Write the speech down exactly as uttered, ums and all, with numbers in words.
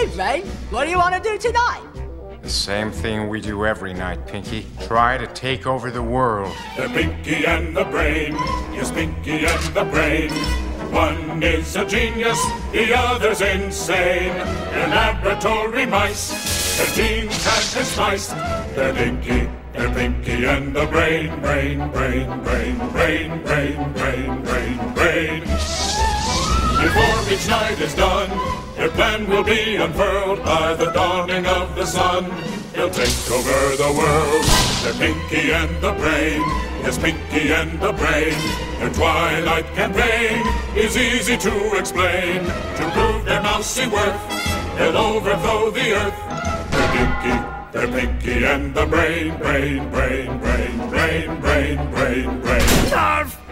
afternoon, Brain. What do you want to do tonight? The same thing we do every night, Pinky. Try to take over the world. The Pinky and the Brain. Yes, Pinky and the Brain. One is a genius, the other's insane. They're laboratory mice. Their genes have been spiced. They're Pinky, they're Pinky and the Brain. Brain, brain, brain, brain, brain, brain, brain, brain. Before each night is done, their plan will be unfurled by the dawning of the sun. They'll take over the world. They're Pinky and the Brain. Yes, Pinky and the Brain. Their twilight campaign is easy to explain. To prove their mousy worth, they'll overthrow the earth. They're Pinky, they're Pinky and the Brain. Brain, brain, brain, brain, brain, brain, brain. Nerve!